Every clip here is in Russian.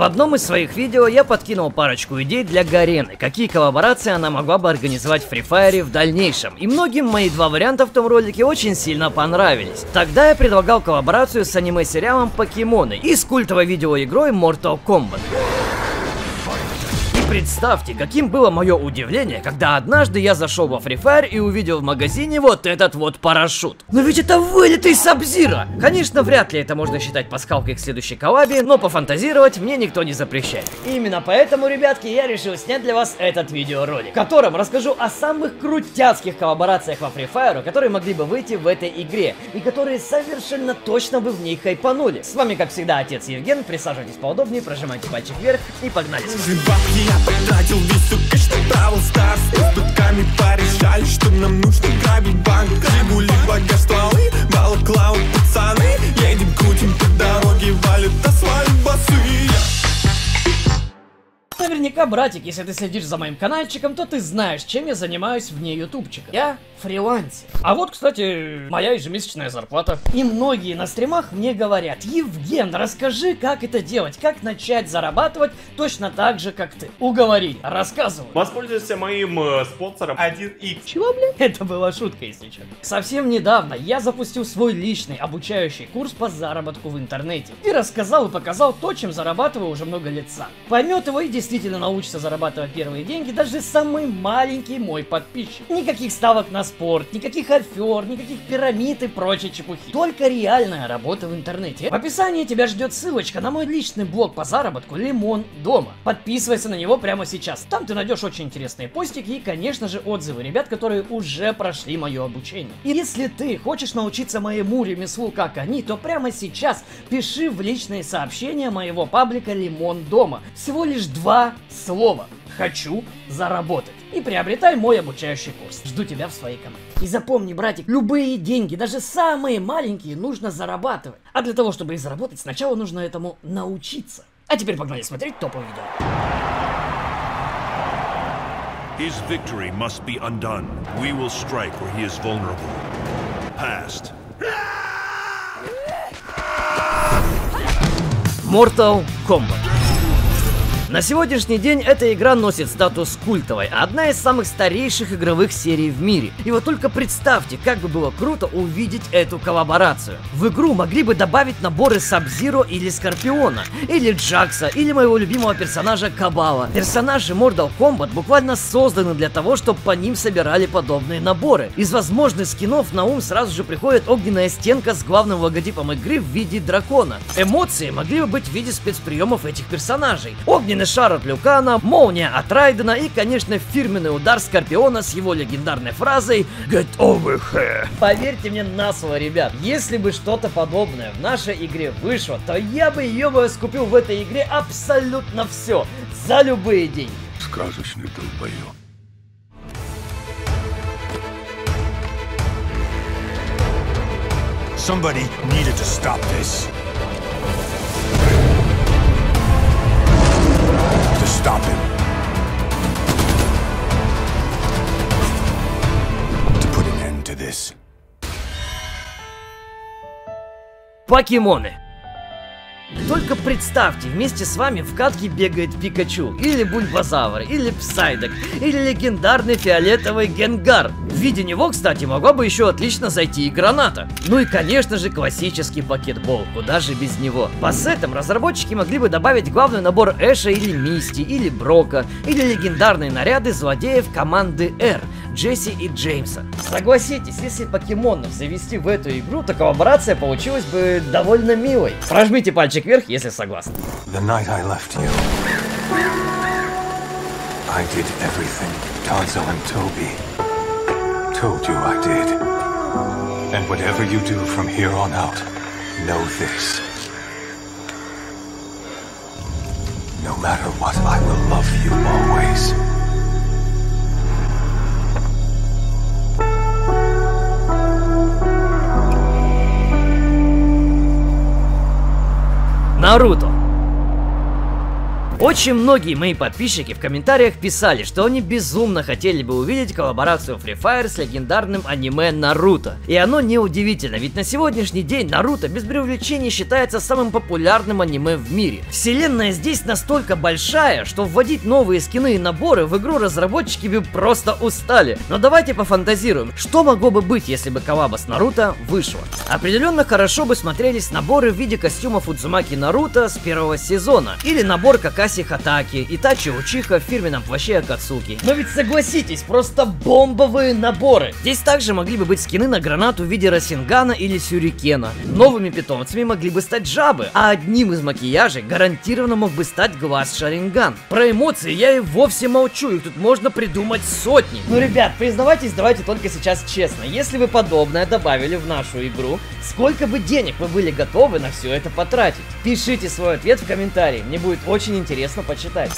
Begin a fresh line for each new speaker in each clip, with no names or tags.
В одном из своих видео я подкинул парочку идей для Гарены, какие коллаборации она могла бы организовать в Free Fire в дальнейшем, и многим мои два варианта в том ролике очень сильно понравились. Тогда я предлагал коллаборацию с аниме-сериалом Покемоны и с культовой видеоигрой Mortal Kombat. Представьте, каким было мое удивление, когда однажды я зашел во Free Fire и увидел в магазине вот этот вот парашют. Но ведь это вылитый Саб-Зиро! Конечно, вряд ли это можно считать пасхалкой к следующей коллабе, но пофантазировать мне никто не запрещает. И именно поэтому, ребятки, я решил снять для вас этот видеоролик, в котором расскажу о самых крутяцких коллаборациях во Free Fire, которые могли бы выйти в этой игре, и которые совершенно точно бы в ней хайпанули. С вами, как всегда, отец Евген, присаживайтесь поудобнее, прожимайте пальчик вверх и погнали.
Потратил весь свой кэш на Бравл Старс. С бытками порешали, что нам нужно грабить банк. Жигули, багаж, стволы, балаклавы, пацаны. Едем, крутим по дороге, валит асфальт босые.
Наверняка, братик, если ты следишь за моим каналчиком, то ты знаешь, чем я занимаюсь вне ютубчика. Я фрилансер. А вот, кстати, моя ежемесячная зарплата. И многие на стримах мне говорят: Евген, расскажи, как это делать, как начать зарабатывать точно так же, как ты. Уговорили, рассказывай.
Воспользуйся моим спонсором 1x.
Чего, блин? Это была шутка, если что. Совсем недавно я запустил свой личный обучающий курс по заработку в интернете. И рассказал и показал то, чем зарабатываю уже много лет сам. Поймет его и действительно научится зарабатывать первые деньги даже самый маленький мой подписчик. Никаких ставок на спорт, никаких афер, никаких пирамид и прочей чепухи. Только реальная работа в интернете. В описании тебя ждет ссылочка на мой личный блог по заработку Лимон Дома. Подписывайся на него прямо сейчас. Там ты найдешь очень интересные постики и, конечно же, отзывы ребят, которые уже прошли мое обучение. И если ты хочешь научиться моему ремеслу, как они, то прямо сейчас пиши в личные сообщения моего паблика Лимон Дома. Всего лишь 2 слова. Хочу заработать. И приобретай мой обучающий курс. Жду тебя в своей команде. И запомни, братик, любые деньги, даже самые маленькие, нужно зарабатывать. А для того, чтобы их заработать, сначала нужно этому научиться. А теперь погнали смотреть топовое видео.
His victory must be undone. We will strike where he is vulnerable. Past.
Mortal Kombat. На сегодняшний день эта игра носит статус культовой, одна из самых старейших игровых серий в мире. И вот только представьте, как бы было круто увидеть эту коллаборацию. В игру могли бы добавить наборы Саб-Зиро или Скорпиона, или Джакса, или моего любимого персонажа Кабала. Персонажи Mortal Kombat буквально созданы для того, чтобы по ним собирали подобные наборы. Из возможных скинов на ум сразу же приходит огненная стенка с главным логотипом игры в виде дракона. Эмоции могли бы быть в виде спецприемов этих персонажей. Огненный шар от Люкана, молния от Райдена и, конечно, фирменный удар Скорпиона с его легендарной фразой «Get over here». Поверьте мне на слово, ребят, если бы что-то подобное в нашей игре вышло, то я бы ее скупил в этой игре абсолютно все, за любые деньги.
Сказочный долбоёб.
Somebody needed to stop this. To stop him. To put an end to this.
Покемоны. Только представьте, вместе с вами в катке бегает Пикачу, или Бульбазавр, или Псайдок, или легендарный фиолетовый Генгар. В виде него, кстати, могла бы еще отлично зайти и граната. Ну и, конечно же, классический пакетбол, куда же без него. По сетам разработчики могли бы добавить главный набор Эша или Мисти, или Брока, или легендарные наряды злодеев команды R, Джесси и Джеймса. Согласитесь, если покемонов завести в эту игру, то коллаборация получилась бы довольно милой. Прожмите пальчик вверх, если согласны.
The night I left you, I did everything Tonzo and Toby told you I did. And whatever you do from here on out, know this. No matter what, I will love you always.
Наруто. Очень многие мои подписчики в комментариях писали, что они безумно хотели бы увидеть коллаборацию Free Fire с легендарным аниме Наруто. И оно неудивительно, ведь на сегодняшний день Наруто без преувеличения считается самым популярным аниме в мире. Вселенная здесь настолько большая, что вводить новые скины и наборы в игру разработчики бы просто устали. Но давайте пофантазируем, что могло бы быть, если бы коллаба с Наруто вышла. Определенно хорошо бы смотрелись наборы в виде костюмов Удзумаки Наруто с первого сезона, или набор Какаси Хатаки, Итачи Учиха в фирменном плаще Акацуки. Но ведь согласитесь, просто бомбовые наборы. Здесь также могли бы быть скины на гранату в виде Расингана или Сюрикена. Новыми питомцами могли бы стать жабы, а одним из макияжей гарантированно мог бы стать глаз Шаринган. Про эмоции я и вовсе молчу, их тут можно придумать сотни. Ну, ребят, признавайтесь, давайте только сейчас честно, если вы подобное добавили в нашу игру, сколько бы денег вы были готовы на все это потратить? Пишите свой ответ в комментарии, мне будет очень интересно почитать.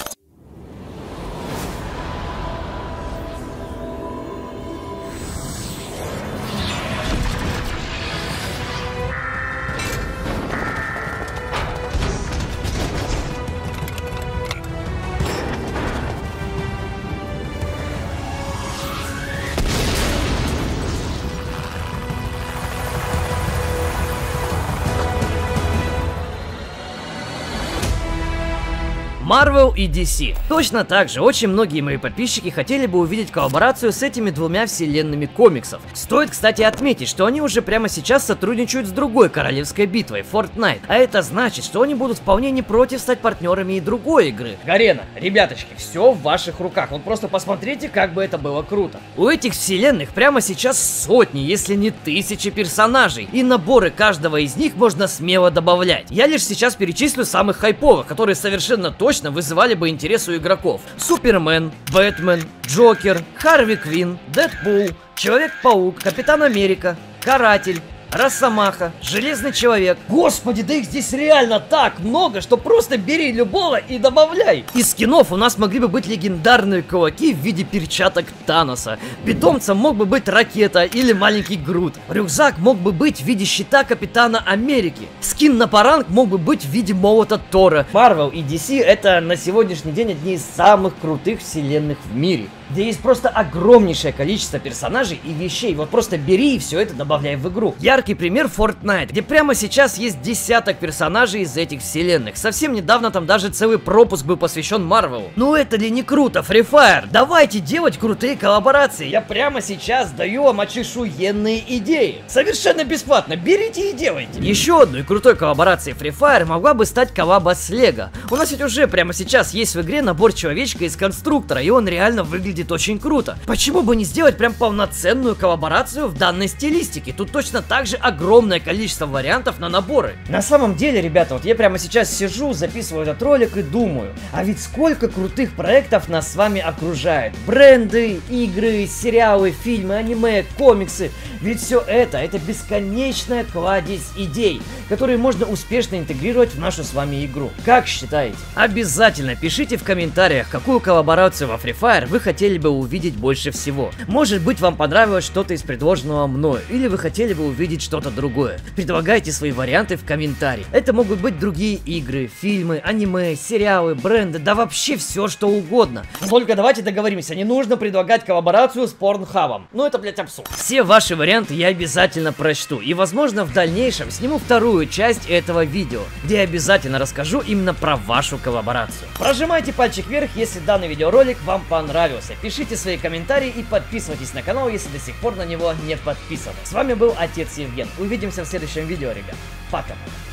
Marvel и DC. Точно так же очень многие мои подписчики хотели бы увидеть коллаборацию с этими двумя вселенными комиксов. Стоит, кстати, отметить, что они уже прямо сейчас сотрудничают с другой королевской битвой, Fortnite. А это значит, что они будут вполне не против стать партнерами и другой игры. Гарена, ребяточки, все в ваших руках. Вот просто посмотрите, как бы это было круто. У этих вселенных прямо сейчас сотни, если не тысячи персонажей. И наборы каждого из них можно смело добавлять. Я лишь сейчас перечислю самых хайповых, которые совершенно точно вызывали бы интерес у игроков. Супермен, Бэтмен, Джокер, Харви Квинн, Дэдпул, Человек-паук, Капитан Америка, Каратель, Росомаха, Железный Человек. Господи, да их здесь реально так много, что просто бери любого и добавляй. Из скинов у нас могли бы быть легендарные кулаки в виде перчаток Таноса. Питомцем мог бы быть ракета или маленький Грут. Рюкзак мог бы быть в виде щита Капитана Америки. Скин на паранг мог бы быть в виде молота Тора. Marvel и DC это на сегодняшний день одни из самых крутых вселенных в мире, где есть просто огромнейшее количество персонажей и вещей. Вот просто бери и все это добавляй в игру. Яркий пример Fortnite, где прямо сейчас есть десяток персонажей из этих вселенных. Совсем недавно там даже целый пропуск был посвящен Marvel. Ну это ли не круто, Free Fire? Давайте делать крутые коллаборации. Я прямо сейчас даю вам очешуенные идеи. Совершенно бесплатно. Берите и делайте. Еще одной крутой коллаборацией Free Fire могла бы стать коллаба с Лего. У нас ведь уже прямо сейчас есть в игре набор человечка из конструктора, и он реально выглядит очень круто. Почему бы не сделать прям полноценную коллаборацию в данной стилистике? Тут точно так же огромное количество вариантов на наборы. На самом деле, ребята, вот я прямо сейчас сижу, записываю этот ролик и думаю, а ведь сколько крутых проектов нас с вами окружает. Бренды, игры, сериалы, фильмы, аниме, комиксы. Ведь все это бесконечная кладезь идей, которые можно успешно интегрировать в нашу с вами игру. Как считаете? Обязательно пишите в комментариях, какую коллаборацию во Free Fire вы хотели бы увидеть больше всего. Может быть, вам понравилось что-то из предложенного мною, или вы хотели бы увидеть что-то другое. Предлагайте свои варианты в комментариях. Это могут быть другие игры, фильмы, аниме, сериалы, бренды, да вообще все что угодно. Только давайте договоримся, не нужно предлагать коллаборацию с Порнхабом. Ну это, блять, абсурд. Все ваши варианты я обязательно прочту. И возможно в дальнейшем сниму вторую часть этого видео, где я обязательно расскажу именно про вашу коллаборацию. Прожимайте пальчик вверх, если данный видеоролик вам понравился. Пишите свои комментарии и подписывайтесь на канал, если до сих пор на него не подписаны. С вами был Отец Евген. Увидимся в следующем видео, ребят. Пока.